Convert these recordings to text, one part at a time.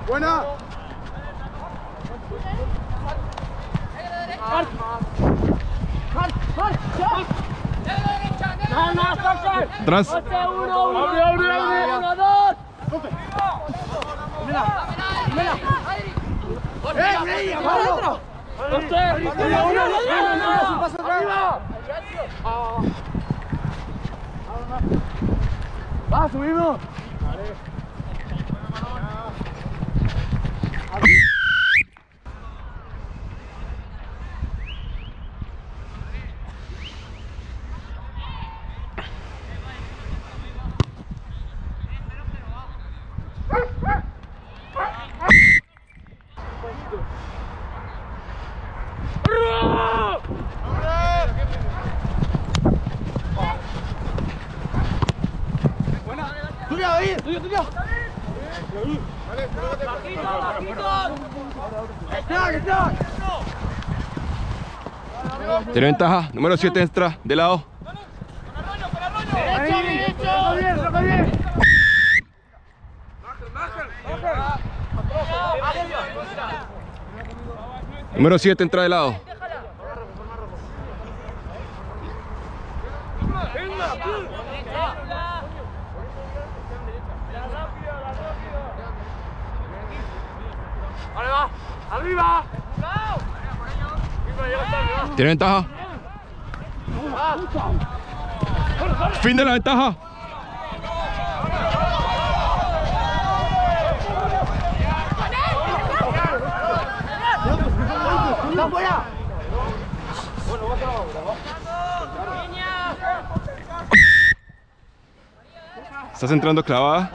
Buena. Atrás. Va, subimos. Tiene ventaja. Número 7 entra de lado. Número 7 entra de lado. ¡Arriba! Tiene ventaja. Fin de la ventaja. ¡Está fuera! Estás entrando clavada.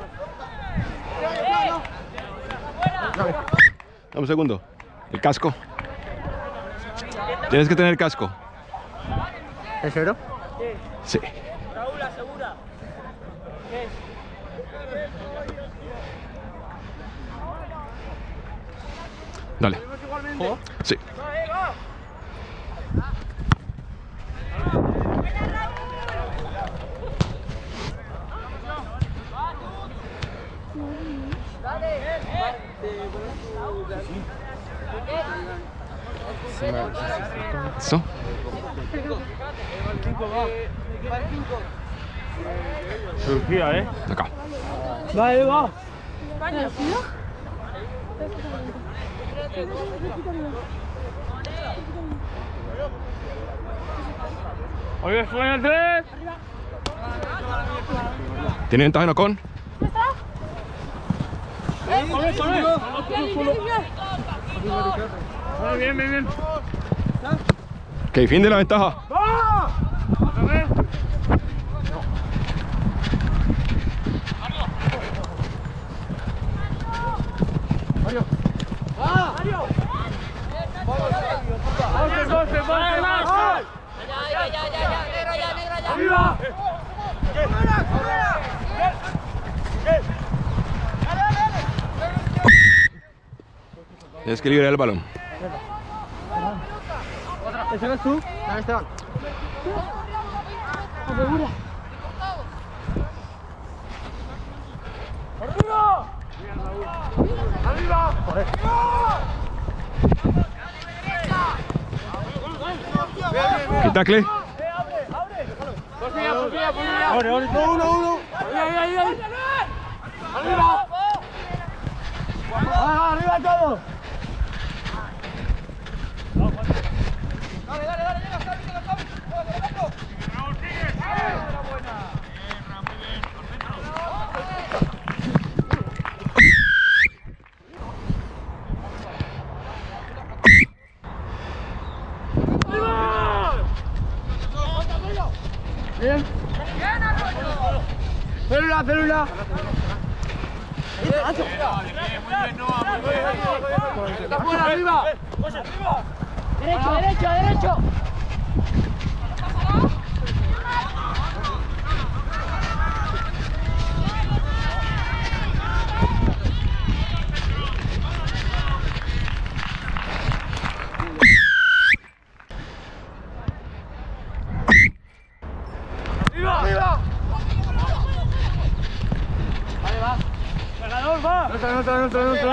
Dame un segundo. El casco. Tienes que tener el casco. ¿Es cero? Sí. Raúl, asegura. Dale. Sí. ¿Eso? Surgía, ¿eh? Acá. Vale, va. Oye, suena el 3. ¿Tiene ventaja en Ocon? Bien, bien, bien. Ok, fin de la ventaja. Tienes que liberar el balón. ¿Ese eres tú? Ahí Esteban. Asegura. ¡Arriba! ¡Arriba! ¡Joder! ¿Qué tackle? ¡Abre! ¡Uno! ¡Ahí! ¡Arriba! ¡Arriba todo! Bien. Célula. Está fuera, arriba. Derecho. ¡Arriba! Vale, va. Cargador, va. No entra.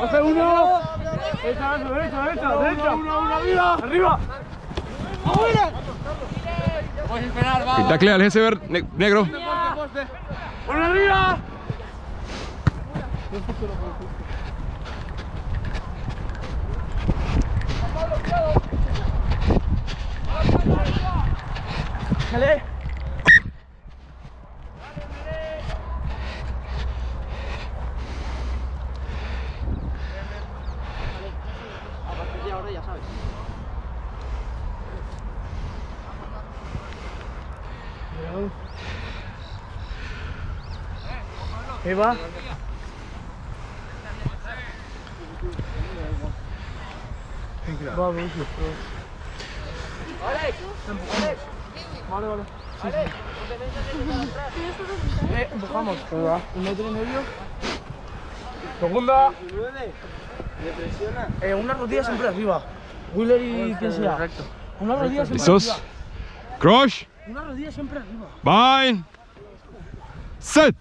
Hace uno. Derecha. Uno, arriba. Arriba. Y tacle al jersey negro. Uno arriba. Dale. Ahí va. Va, Vale. Empujamos. Un metro y medio. Segunda. Una rodilla siempre arriba. Wheeler y quien sea. Una rodilla siempre ¿Listos? arriba. Crush. Una rodilla siempre arriba. Bind. Set.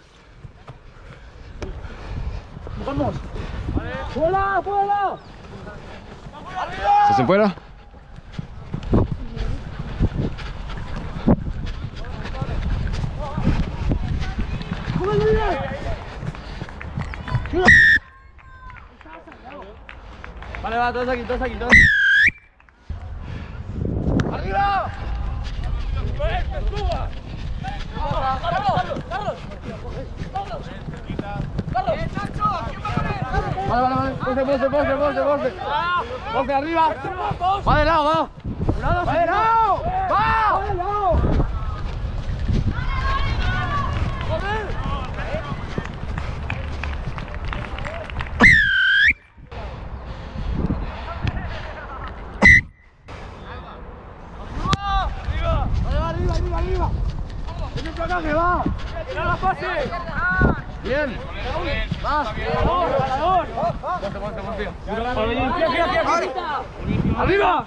Vamos. ¡Fuera! ¡Fuera! Se hacen fuera. Vale, va, todos aquí, todos. ¡Arriba! Vale. Pose arriba. Va de lado, va. Va de lado. Va. Arriba. Ven para acá que va. Tira la pase. Bien. Más. Arriba.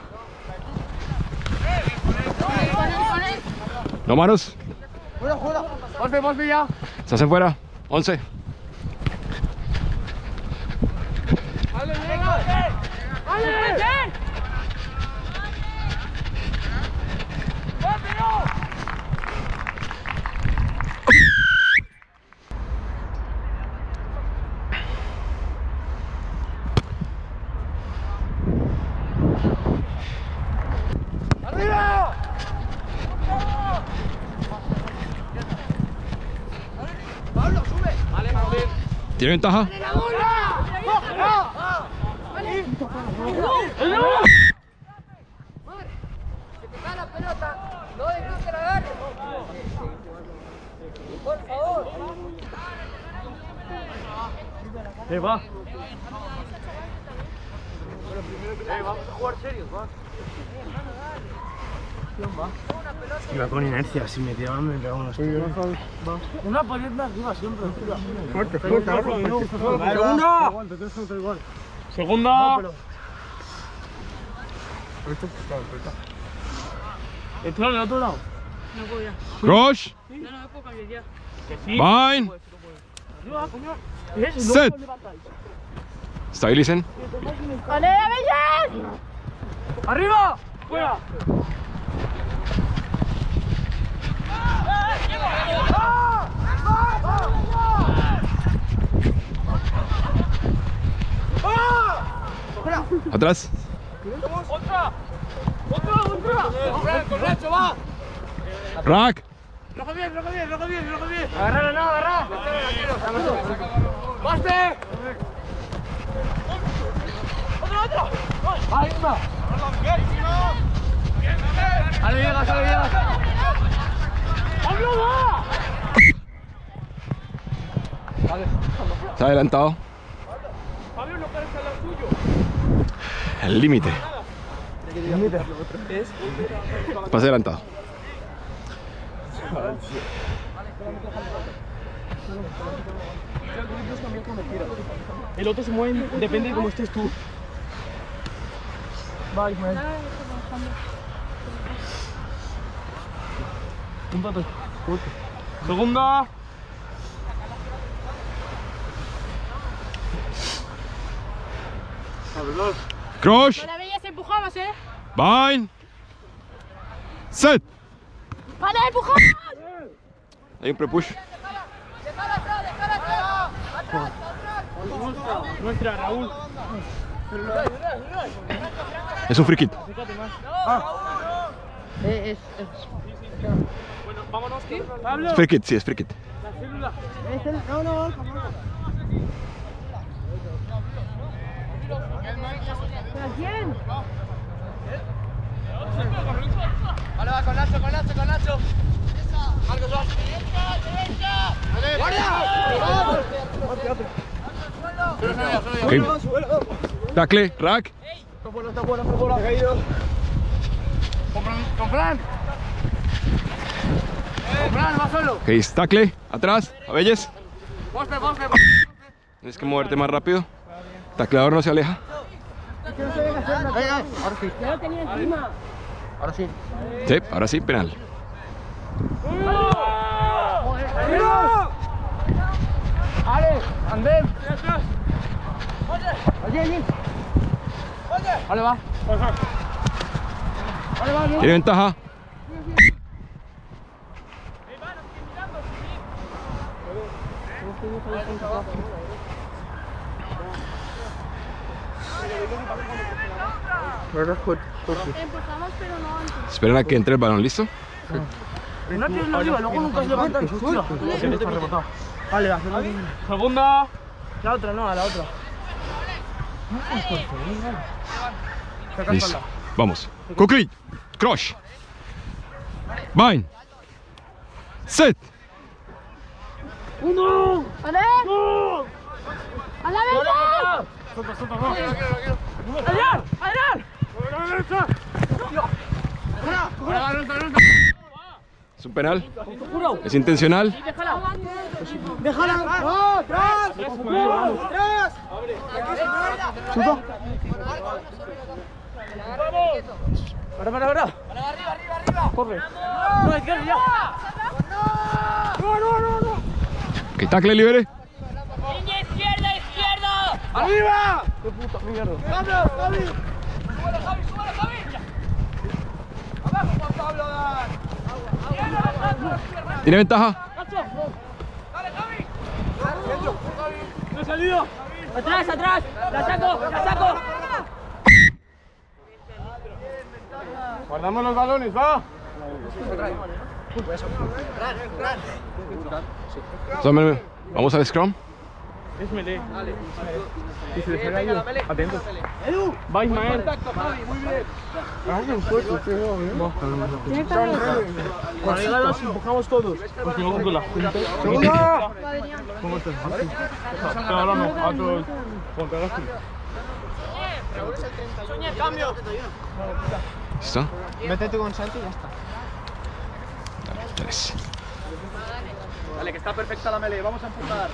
No manos. Fuera. Volve ya. Se hacen fuera. 11. ¿Tiene ventaja? Que te cae la pelota, no dejes que la agarre. Por favor. Va. Vamos a jugar serios, va. Iba con inercia, si me tiraban me pegaban unos tiros. Una pared más arriba siempre. Fuerte. Segunda. Segunda. ¿Entra en el otro lado? No puedo ya. Crush. No me puedo cambiar ya. Que sí. Bind. Arriba, coño. Set. Stabilicen. ¡Vale, Avellán! ¡Arriba! ¡Fuera! Atrás. ¡Otra! Correcto, va. Rack. ¡Roja bien! Agarra, no, agarra. ¡Baste! ¡Otro! Ahí va. Ahí llegas. ¡Pablo, va! Se ha adelantado. Pablo, no parece al lado tuyo. El límite. Pase adelantado. El otro se mueve, depende de cómo estés tú. Va, Ismael. Un pato. Segunda. Cross. Con la belleza empujamos, Bind. Set. ¡Vale, empujamos! Hay un pre-push. ¡Dejala atrás, dejala atrás! ¡Atrás, atrás! Nuestra, Raúl. Es un free kick. Bueno, vámonos. Pablo. Es free kick, sí, es free kick. ¿Quién? Vale, va con Nacho, con Nacho, con Nacho. Marcos, va. ¡Derecha! Ok. Tackle, rack. Está fuera, ha caído. Con Fran. Con Fran, va solo. Ok, tackle, atrás, Abelles. Bosque. Tienes que moverte más rápido. Tacleador no se aleja. Venga, ahora sí. Ya lo tenía encima. Ahora sí. Sí, ahora sí, penal. ¡Ale! ¡Andem! Allí. Vale, va. Vale, va, bien. Tiene ventaja. Empujamos, pero no antes. Esperen a que entre el balón, ¿listo? Una pierna arriba, luego nunca se levanta. Vale, va. Segunda. La otra, no, a la otra. Listo. Vamos. Cookie. Crush. Bind. Set. ¡Vale! ¡A la venta! ¡Adrián! ¡Adrián! Es un penal. Es intencional. ¡Déjala! ¡No! ¡Atrás! ¡Atrás! ¡Para! ¡Arriba! ¡Corre! ¡No, izquierda ya! ¡No! Ok, tackle, libere. ¡Línea izquierda! ¡Arriba! ¡Qué puta mierda! Javi! ¡Súbelo, Javi! ¡Abajo, Juan Pablo! Tiene ventaja. ¡Dale, Javi! ¡No he salido! ¡Atrás! ¡La saco! Guardamos los balones, va. Vamos al scrum. Es melee. Y se le sale ahí. Atento. Va Ismael. Muy bien. Cuando llega dos, empujamos todos. Pues luego con la junta. ¡Segunda! ¿Cómo estás? Pero ahora no, a otros. Contra los ¿Listo? Vete tú con Santi y ya está. Tres. Dale, que está perfecta la melee. Vamos a empujar.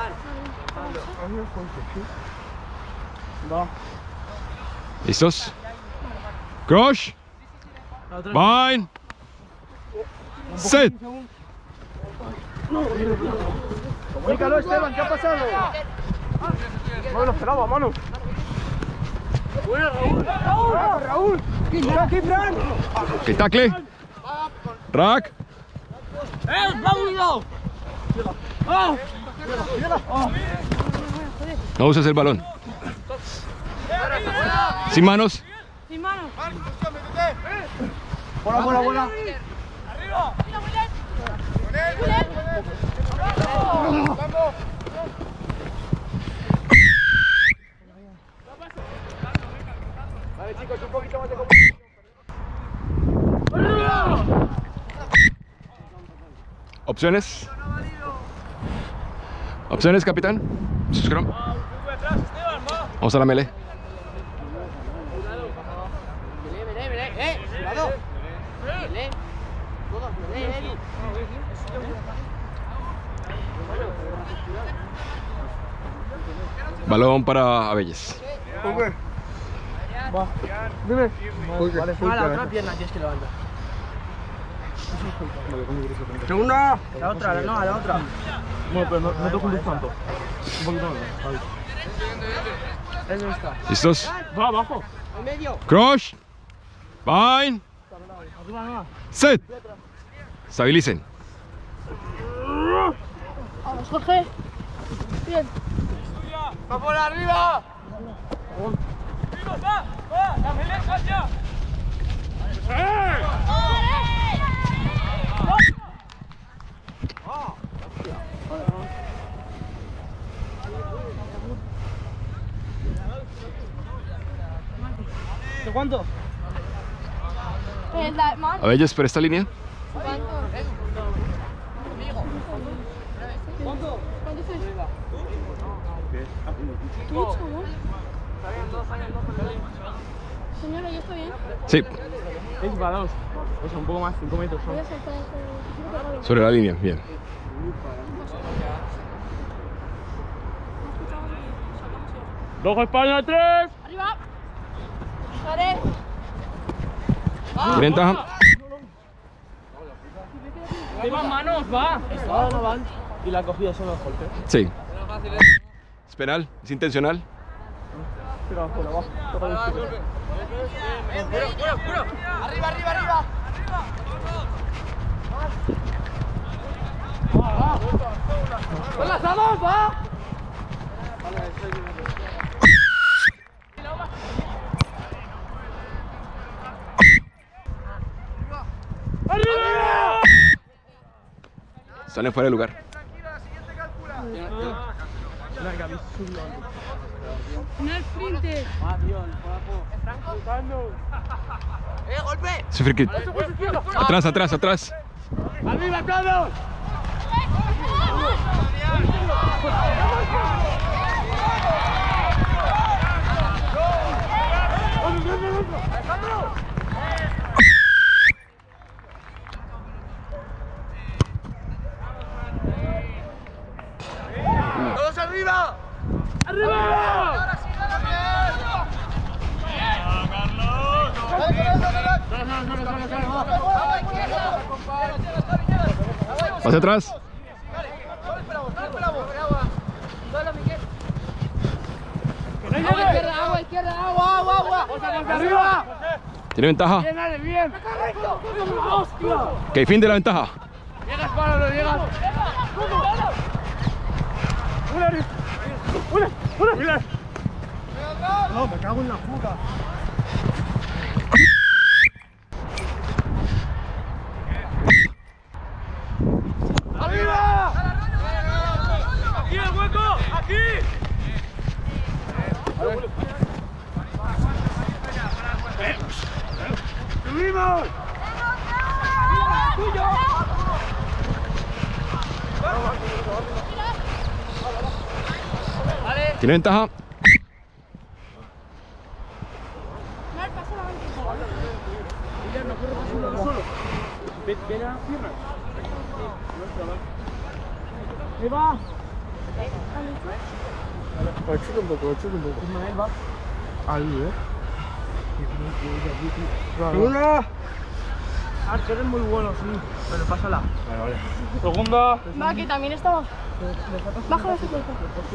Va. ¿Listos? Crush. Bind. Set. Comunícalo, Esteban, ¿qué ha pasado? No me lo esperaba, mano. Raúl. ¡Aquí, Fran! Ok, tackle. Rack. ¡Rápido! No uses el balón. Sin manos. Sin manos. Bola. Vale, chicos, un poquito más de Opciones. Opciones, capitán. Scrum. Vamos a la melee. Balón para Abelles. Va. Dime. Vale, A la otra pierna tienes que levantar. ¡Segunda! La otra, no, a la otra. Bueno, pero no te juntes tanto. Un poquito más. Ahí. Eso está. ¿Listos? Va abajo. Cross. Bind. Set. Estabilicen. Vamos, Jorge. Bien. ¡Va por arriba! ¿De cuánto? A ver, ellos por esta línea. ¿Cuánto fue? Señora, ¿yo estoy bien? Sí, Es para 2. O sea, un poco más, 5 metros. Voy a saltar esto. sobre la línea, bien. ¡Rojo España, 3! ¡Arriba! ¡Sare! ¿Tiene ventaja? ¡Lleva manos, va! Ahora no van. Y la cogida solo el golpe. Sí. Es penal, es intencional. Pero abajo. ¡Arriba, arriba, arriba! ¡Enlazamos, va! ¡Arriba! Salen fuera de lugar. Tranquila, la siguiente calcula. ¡No es sprinte! ¡Golpe! Es free kick. Atrás, atrás, atrás. ¡Arriba todos! ¡Todos arriba! ¡Arriba! ¡Ahora sí, Carlos! Hacia atrás. Agua izquierda, agua. ¡Arriba! ¿Tiene ventaja? ¡Bien, bien! Ok, fin de la ventaja. ¡Llegas, Pablo, llegas! ¡Una! No, me cago en la puta. ¡Arriba! ¡Aquí el hueco! ¡Aquí! ¡Subimos! ¿Tiene ventaja? Ven a piernas. Ahí va. Chuta un poco. Ismael va. Ahí, ¡Una! Ah, tú eres muy bueno, sí. Pero pásala. Vale. Segunda. Va, que también estamos. Bájala ese cuerpo.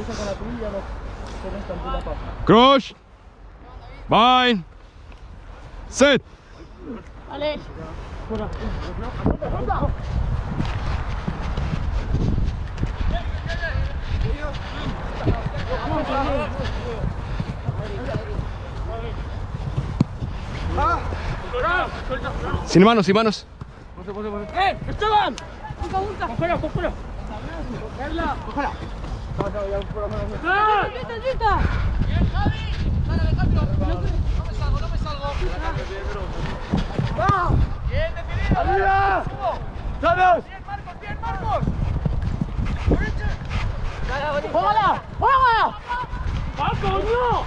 Cross. Bind. Set. Vale. Sin manos, sin manos. ¡Esteban! Punta. ¡Cógela! ¡Chuta! ¡Arriba! ¡Todos! ¡Bien, Marcos! ¡Juégala! ¡Juega! ¡Va, coño!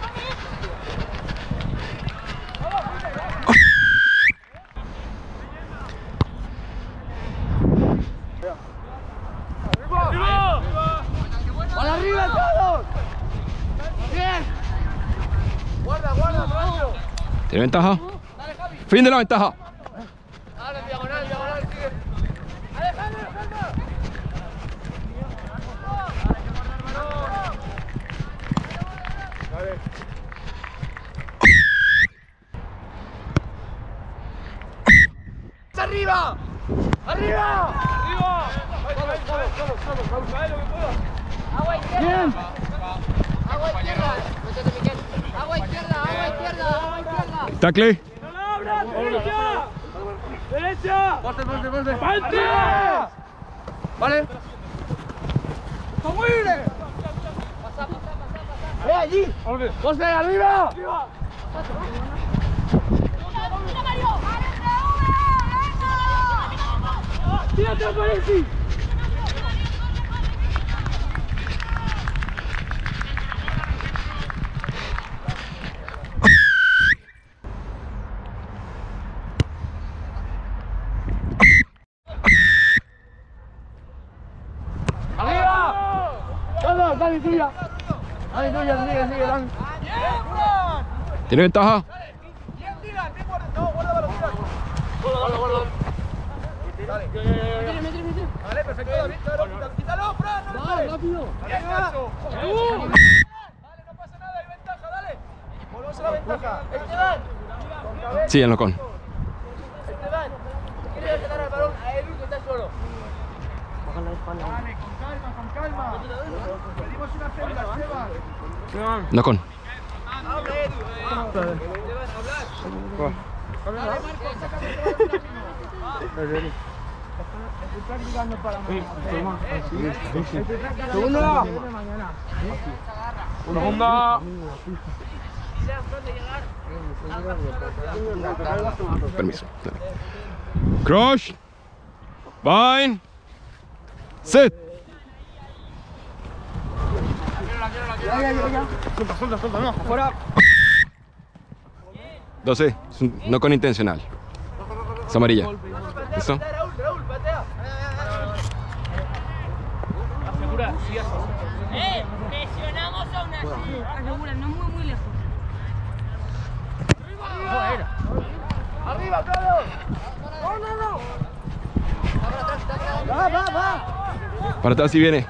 ¡Para arriba todos! ¡Bien! ¡Guarda, Mario! ¿Tiene ventaja? Fin de la ventaja. Dale, diagonal, sigue. ¡Alejandro! Vale. arriba! ¡Arriba! ¡Arriba! Agua izquierda. Bien. Agua izquierda. Métete, Miquel. Agua izquierda, agua izquierda, agua izquierda. Tacle. ¡Derecha! ¡Derecha! ¡Poste, poste, poste! ¡Parte! Vale. ¡Vamos libre! Pasa, pasa, pasa, pasa. Allí! ¡Poste arriba! ¡Tírate, Parisi! ¡Arriba! ¡Todos! ¡Dani, tuya! ¡Dani, tuya! ¡Sigue, sigue, Dani! Tiene ventaja. Vale, perfecto, David, claro. Quítalo, Fran, no le rápido. Bien, Nacho. Vale, no pasa nada, hay ventaja, dale. Volvemos a la ventaja. Esteban. Con cabeza. Sí, en lo con. Esteban. ¿Quieres dejar el balón a Edu que está solo? Vale, con calma. Pedimos una célula, Esteban. No con. Habla, Edu. Esteban, hablar. Vale, Marcos, sácame. Estoy practicando para mañana. Segunda. Segunda. Permiso. Dale. Crush. Bind. Set. Suelta, suelta, no, afuera. 12. Es un no con intencional. Es amarilla. ¿Listo? Raúl, patea. Presionamos aún así. Asegura, no muy lejos. ¡Arriba, Carlos! ¡No! ¡Va! Para atrás si viene.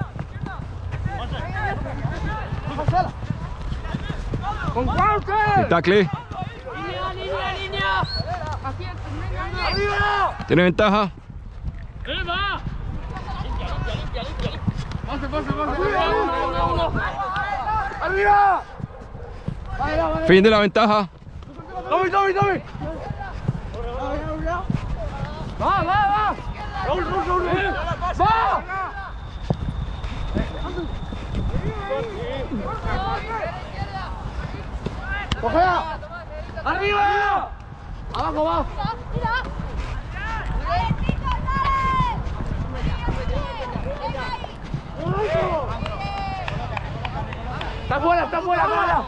¡Con Cuauhte! El tacle. Línea. Aquí, ¡Arriba! Tiene ventaja. ¡Arriba! Vale. Fin de la ventaja. ¡Tomi! ¡Va! ¡Raúl! ¡Va! ¡Cogea! ¡Arriba! ¡Abajo va! ¡Está fuera!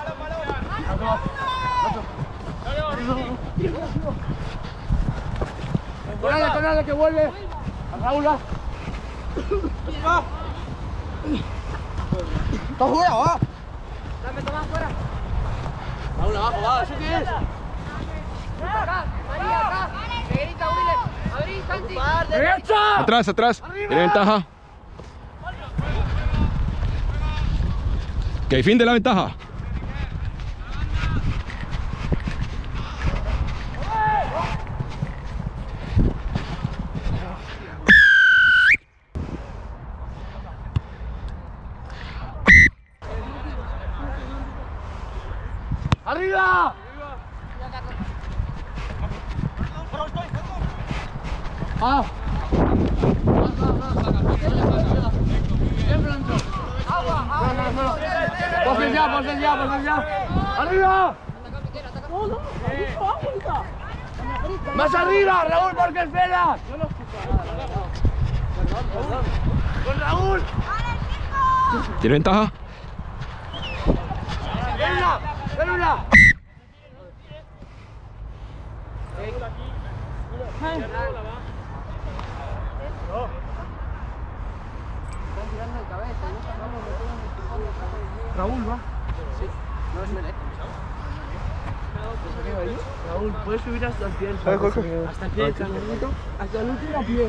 Con que vuelve. A Raúl va. ¡Está fuera, va! Dame, toma fuera. Raúl abajo, va. ¿Eso qué es? Acá, María, acá. Peguerita, Willer. Abrí, Santi. ¡Derecha! Atrás. Tiene ventaja. Ok, fin de la ventaja. ¡Arriba! ¡Ah! ¡Pasen ya! ¡Arriba! ¡Más arriba, Raúl, porque esperas! ¡Con Raúl! Tiene ventaja. ¡Ven una! Raúl va. Sí, no es Melec. Raúl, puedes subir hasta el pie del salto. Hasta el pie del salto. Hasta el último pie.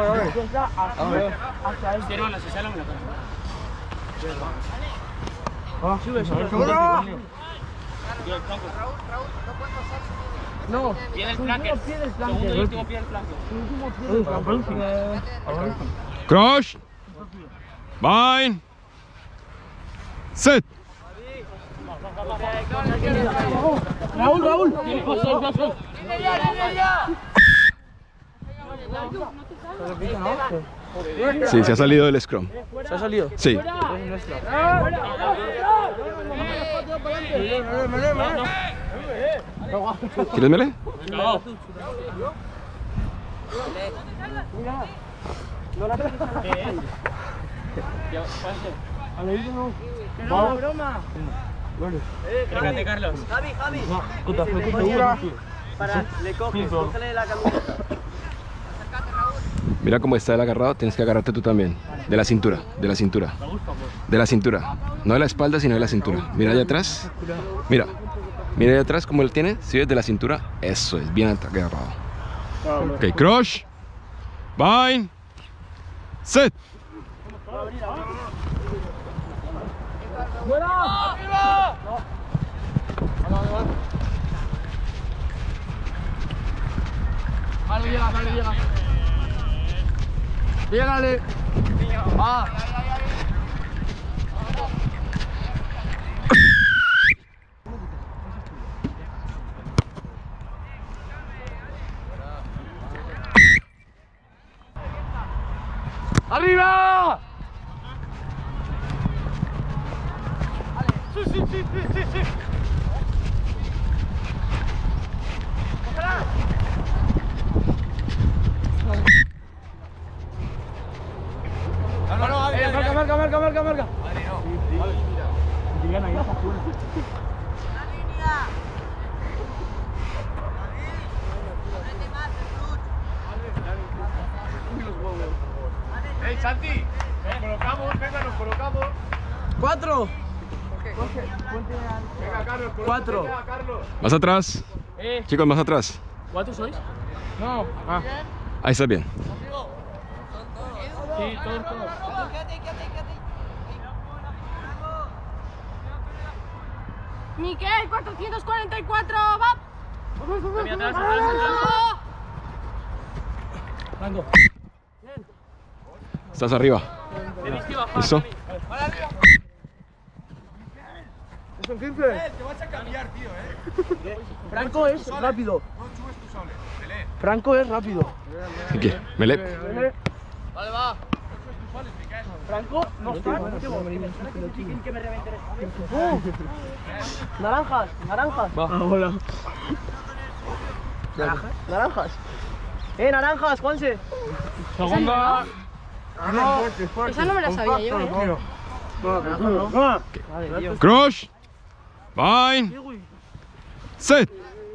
Hasta el pie. Sube. Raúl, no puedes pasar. No, Pie del flanker. pie del flanker. Segundo y último pie del flanker. Último pie del flanker. Cross. Bind. Set. Raúl. Sí, se ha salido del scrum. ¿Se ha salido? Sí. ¿Quieres melee? ¡Vamos, broma! Fíjate, Carlos. Javi. Le cógele la camisa. Mira cómo está el agarrado, tienes que agarrarte tú también. De la cintura, de la cintura. De la cintura. No de la espalda, sino de la cintura. Mira allá atrás. Mira. Mira allá atrás cómo él tiene. Si ves de la cintura, eso es, bien agarrado. Ok, crush. Bind. Set. Llega. Llégale. ¡Arriba! Sí. Marca. Llegan ahí. ¡Ey, Santi! Nos colocamos. 4. Venga, Carlos. 4. Más atrás. Chicos, más atrás. ¿4 sois? No. Ahí está bien. Sí, todos. Miquel, 444, va. Rango. Estás arriba. ¿Listo? Son 15. Te vas a cambiar, tío, Franco es rápido. No subes tú solo. Pelé. Franco es rápido. ¿Qué? Melee. Vale, va. Franco no está. Naranjas. Hola. Naranjas. Naranjas, Juanse. Segunda. Esa no me la sabía yo, Crush. Bind. Set.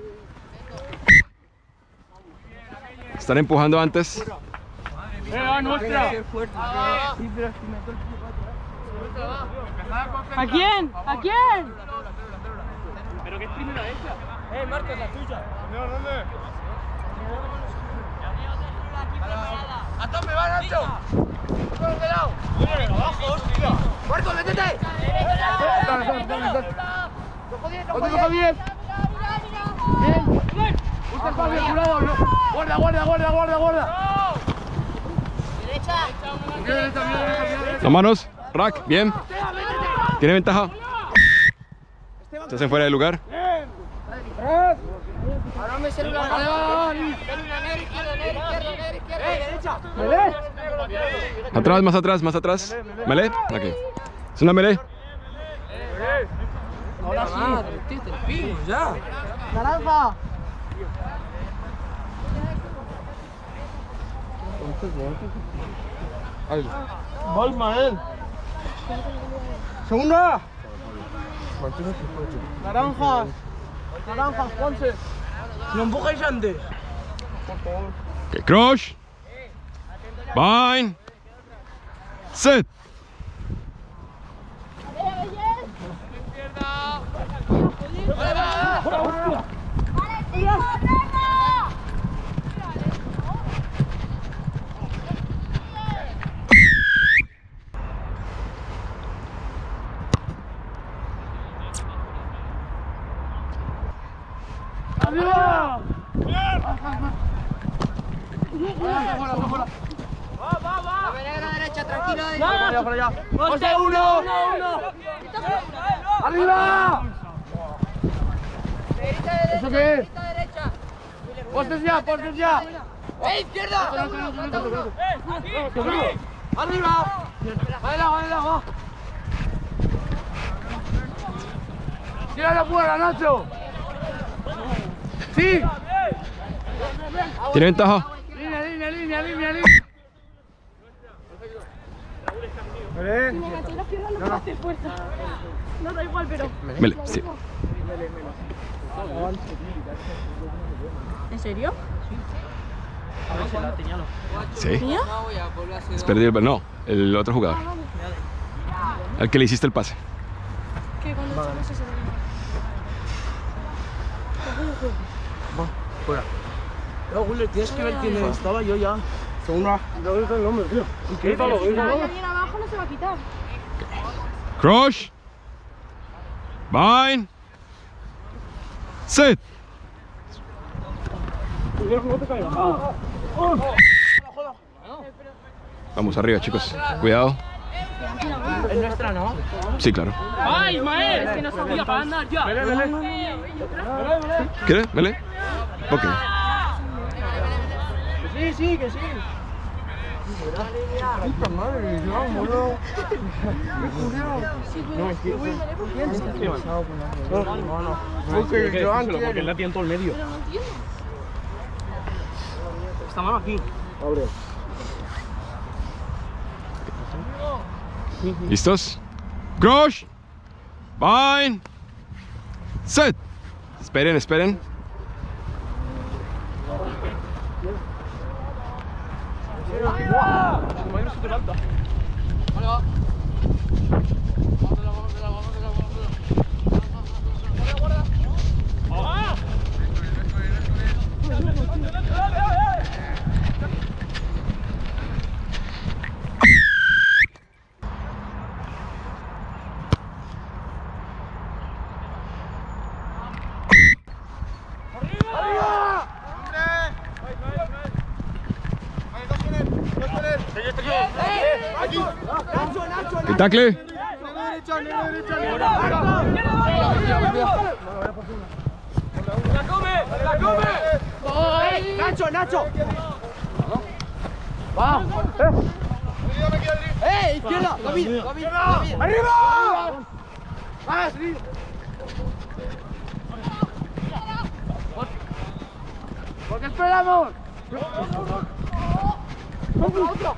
Están empujando antes. Nuestra. ¿A quién? ¿Pero qué es primera esa? Marcos, la tuya. ¿Dónde? ¡A tope, va, Nacho! ¡Por de lado! ¡Abajo, hostia! ¡Marcos, métete! ¡Coge bien! ¡Bien! ¡Busca espacio, jurado! ¡Guarda! Las manos. Rack. Bien. Tiene ventaja. Se hacen fuera del lugar. Ahora me celular. izquierda. Más atrás. Melee. Aquí. Es una melee. Ahora sí. Ya. Naranja. Volmael. Segunda. Naranjas, Juanse. No empujáis antes. Okay, crush. Bind. Set. ¡Arriba! La negra derecha, tranquilo. ¡Poste uno! ¡Arriba! ¿Eso qué es? Derecha. ¡Postes ya! ¡Postes ya! Izquierda. ¡Arriba! ¡Va! ¡Tira fuera, Nacho! ¡Sí! Tiene ventaja. Línea. Me enganché las piernas, no puedo hacer fuerza. No da igual, pero. Mele, sí. ¿En serio? Sí. ¿Mía? Es perdido el no, el otro jugador. Al que le hiciste el pase. Que cuando echamos eso Fuera. No, Willer, tienes que ver quién estaba yo ya. Son una... No es el nombre, tío. ¿Qué Pero si está bien abajo, no se va a quitar. Crush. Bind. Set. Vamos arriba, chicos. Cuidado. Es nuestra, ¿no? Sí, claro. ¡Ay, Ismael! Es que no sabía para andar ya. ¿Quieres? Mele. Ok. Sí. Puta madre, boludo. No. Porque Joan la tiene todo el medio. Está mal aquí. Abre. ¿Listos? Crush. Bind. Set. Esperen. El tackle. ¡La come! ¡Nacho! ¡Va! Izquierda. David. ¡Arriba! ¡Ah, sí! ¿Por qué esperamos? ¡Otro!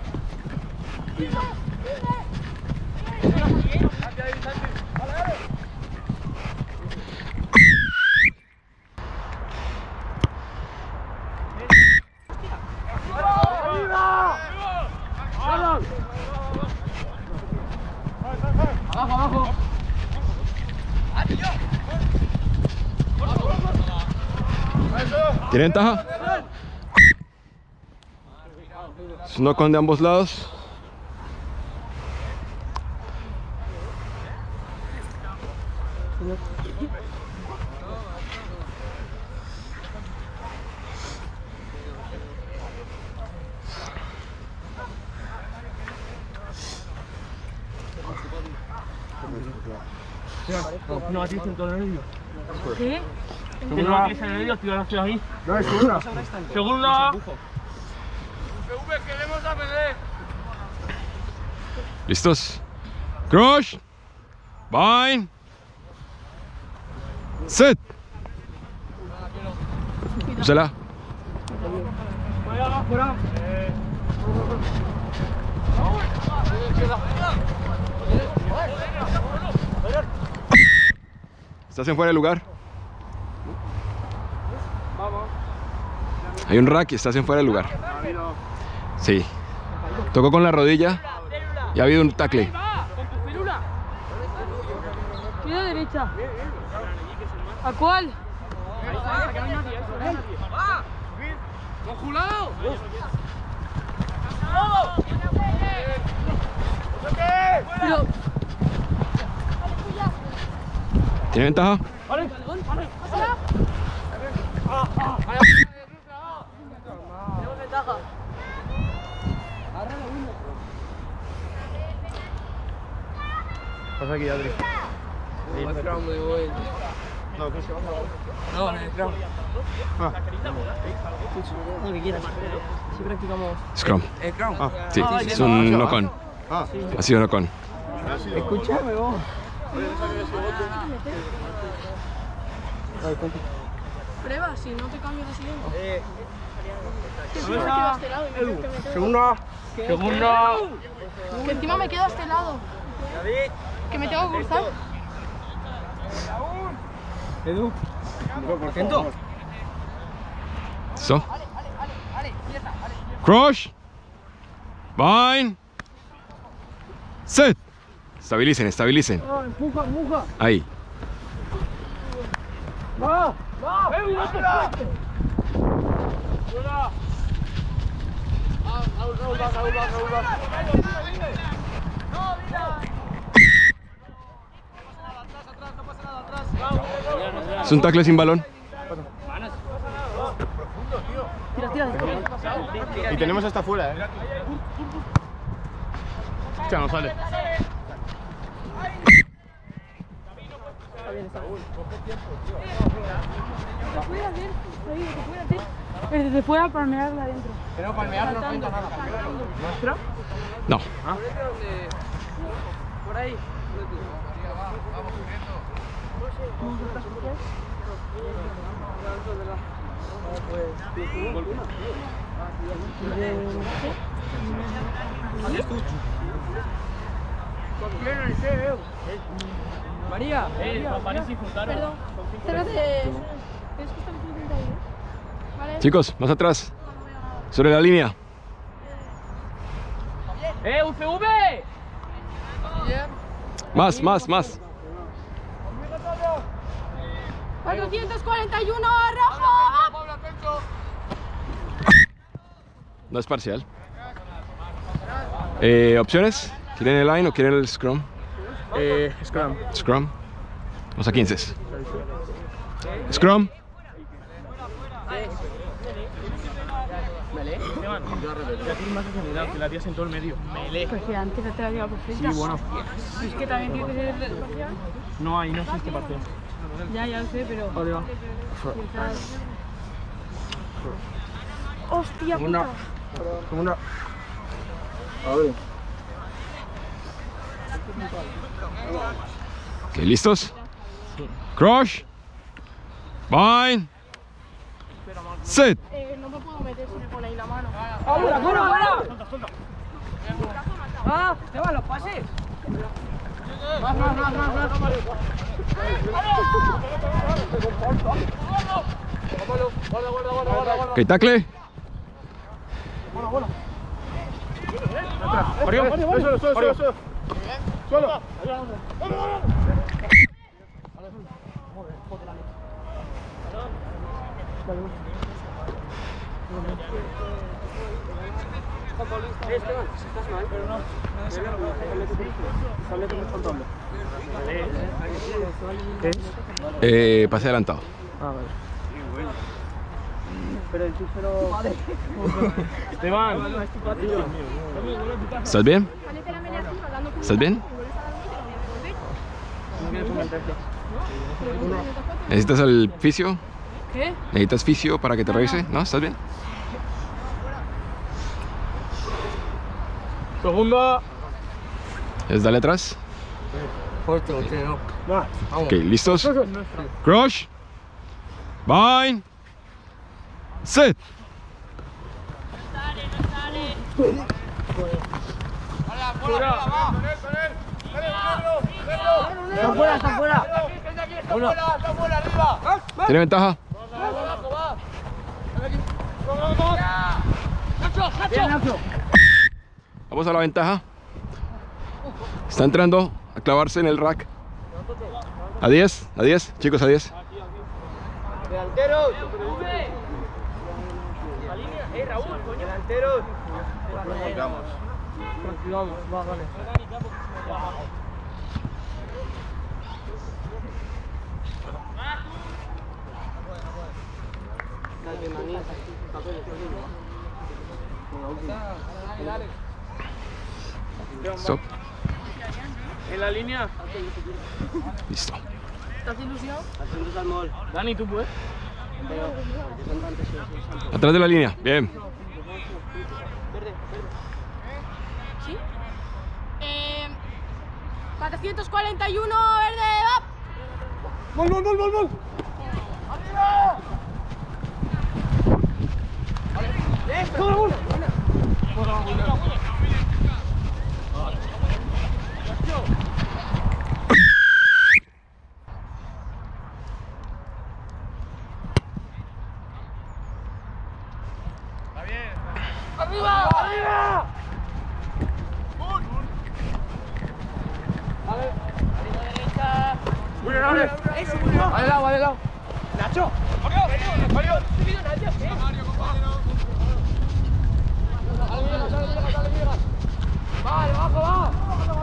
¡Abajo! ¿Tiene ventaja? Es un knock-on de ambos lados. No, aquí en todo el medio. ¿Qué? Que no aquí en el medio, tío, no estoy ahí. No, es segunda. ¡Segunda! ¡Queremos a Pelé! ¿Listos? Crush. Bind. Set. Úsela. Fuera. ¿Estás en fuera de lugar? Hay un rack y estás en fuera de lugar. Sí. Tocó con la rodilla y ha habido un tackle. Tira derecha. ¿A cuál? ¡Conjulado! Pero, ¿Tiene ventaja? Estás aquí, Adri. No, ¿qué se va? No, en el scrum. Lo que quieras. Si practicamos. Scrum. ¿El scrum? Sí, es un knock-on. Ha sido knock-on. Escúchame vos. Prueba, si no te cambio la siguiente. Que encima me quedo a este lado. Segunda. Segunda. Que encima me quedo a este lado. Que me tengo que cruzar. Edu. ¿Por ciento? So. Crush. Bind. Set. Estabilicen, estabilicen. Empuja, empuja. Ahí. Va. Va. No te fuiste. Es un tackle sin balón. Y tenemos hasta afuera, Ya no sale. Se puede palmearla adentro. Pero palmear no cuenta nada. ¿Nuestra? No. Por ahí. María. Perdón. Espérate. ¿Tienes que estar aquí ahí? ¿Vale? Chicos, más atrás. Sobre la línea. UCV. Más, más, más. 441 rojo. No es parcial. ¿Opciones? ¿Quieren el line o quieren el scrum? Scrum. Scrum. Vamos a 15. Scrum. Ya tienes más agilidad, que la tienes en todo el medio. Pues que antes no te la lleva perfecta. Sí, bueno. Es que también tiene que ser parcial. No, ahí no existe parcial. Ya lo sé, pero. Arriba. Hostia, Segunda. puta. Segunda. A ver. Ok, ¿listos? Crush. Bind. Set. No me puedo meter si me pone ahí la mano. ¡Ahora, fuera, fuera! ¡Ah! ¡Te van los pases! ¡Más! Ok, tackle. Arriba. Suelo. Suelo. Pase adelantado. Vale. Pero el chifero... Esteban. ¿Estás bien? ¿Estás bien? ¿Necesitas al fisio? ¿Qué? ¿Necesitas fisio para que te revise? ¿No? ¿Estás bien? Segunda. ¿Es dale atrás? Fuerte, no. Va. Ok, ¿listos? Crush. Bind. Set. ¡Está fuera, está fuera! ¡Está fuera, arriba! ¿Tiene ventaja? ¡Bien, Nacho! Vamos a la ventaja. Está entrando a clavarse en el rack. A 10, chicos, a 10. ¡Delanteros! Raúl, coño. ¡Delanteros! Practicamos. Va, vale. Stop. En la línea. Listo. ¿Estás ilusionado? Dani, tú puedes. Atrás de la línea. Bien. ¿Sí? 441, verde, va. ¡Gol! Vale, lado. Nacho. Mario. Vale, abajo, va.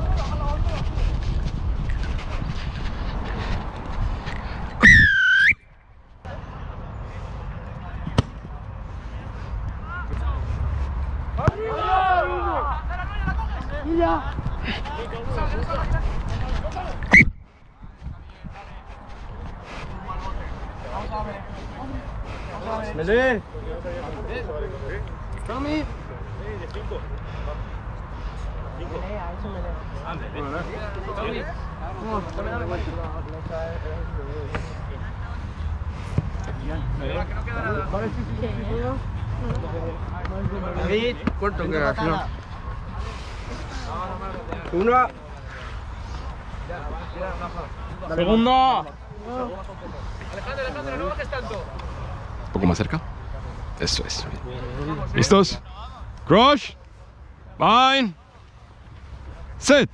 ¡Mele! ¡Tommy! David, corto que acción. Una. Segunda. Alejandro, no bajes tanto. Un poco más cerca. Eso es. ¿Listos? Crush. Bind. Set.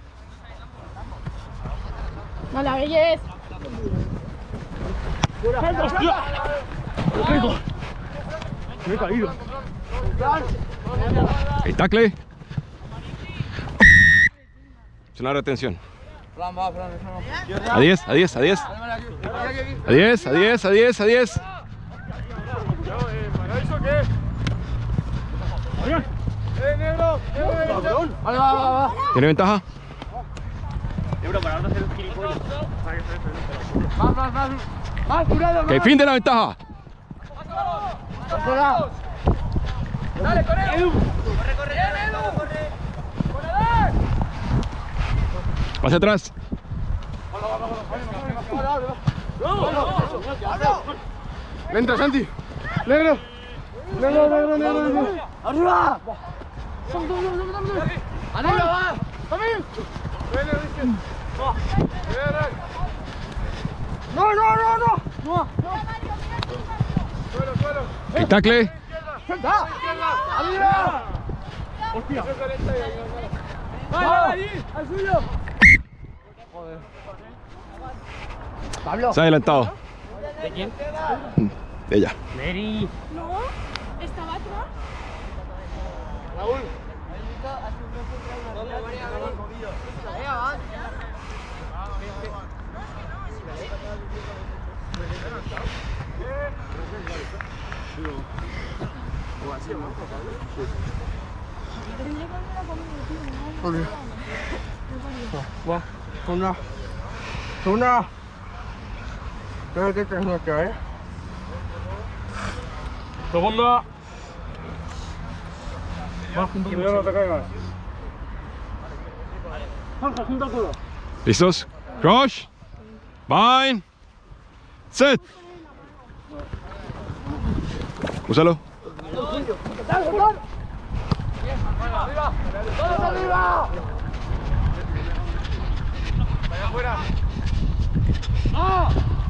Vale, Reyes. Me he caído. El tackle. Es una retención. A 10. A 10. Negro. Va. ¿Tiene ventaja? Más, curado. Ok, fin de la ventaja. Dale, con Edu. Corre. Edu. Corre. Pase atrás. Entra, Santi. Negro. Arriba. Arriba, va. No. El tackle. ¡Arriba! ¡Hostia! ¡Vale, al suyo! Pablo. Se ha adelantado. ¿De quién? De ella. Mary. No, estaba atrás. Raúl. Va, una. Creo que tengo que ver. Segunda. No te caigas. ¿Listos? Crush. Bind. Set. Úsalo. ¡Arriba! ¡Todos arriba! ¡Vaya afuera! ¡Ah!